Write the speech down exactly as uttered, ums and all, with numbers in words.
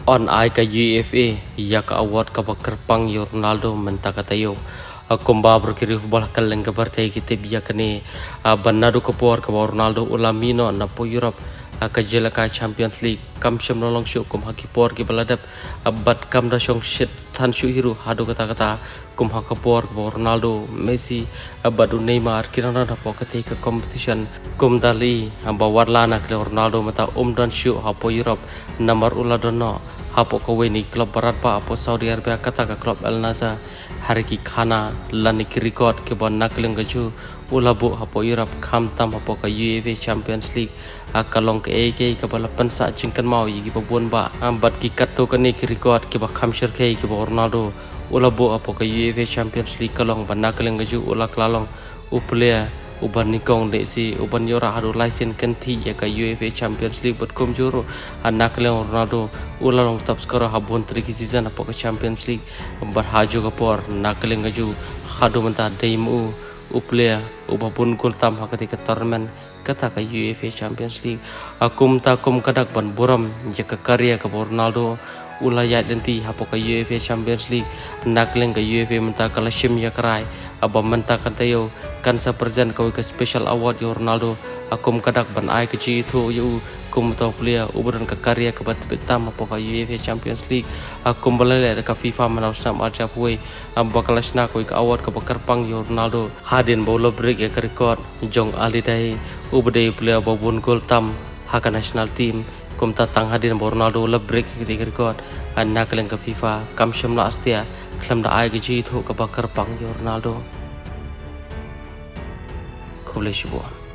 on ai ka U E F A ya ka award ka bakerpang yo Ronaldo mentakatayo kumba berkiri football kaleng ka partai kita biya kani banadu ko por ka Ronaldo ulamino na po Europe ka jela ka Champions League kam sham nolong shu kum haki por ki baladap bat kam da shong shit than shu hiru hadu kata kata kum haka por ka Ronaldo Messi badu Neymar kirana da po kate ka competition kum dali amba warlana ka Ronaldo mata umdan shu hapo Europe namar uladono hapo ko weni klub barat pa apo Saudi Arabia kata ka klub Al Nassr hari ki khana lani ki record ke bon nakling gaju ulabu hapo Europe kham tam hapo ka U E F A Champions League akalong ke ek ka balapan sa jingkan mau yi ba bon ba ambat ki katto ka ni ki record ke ba kham shir ke ki ba Ronaldo ulabu hapo ka U E F A Champions League kalong ban nakling gaju ula klalong uplea uban nikong de si uban yora hadu license kanti ya ka U E F A Champions League but kom juro anak le Ronaldo ulalong top scorer habon tri ki season apo ka Champions League bar haju ka por nakle ngaju hadu menta deimu uplea ubapun gol tam hakati ka tournament kata ka U E F A Champions League akum ta kum kadak ban buram ya ka karya ka Ronaldo ulayat lenti hapo ka U E F A Champions League nakle ka U E F A menta kala shim ya karai aba menta kantayo kan sa present kau ke special award yo Ronaldo akum kadak ban ai ke chi thu yu kum to player uburan ka karya ke bat betam apo ka U E F A Champions League akum balale ka FIFA manau snam aja puai bakalasna koi ka award ka bakarpang yo Ronaldo hadin bolo break ya ka record jong ali dai ubdei player babun gol tam haka national team kum tatang hadin Ronaldo la break ke record anak leng ka FIFA kam shamla astia klam da ai ke chi thu ka bakarpang yo Ronaldo Kulish buat.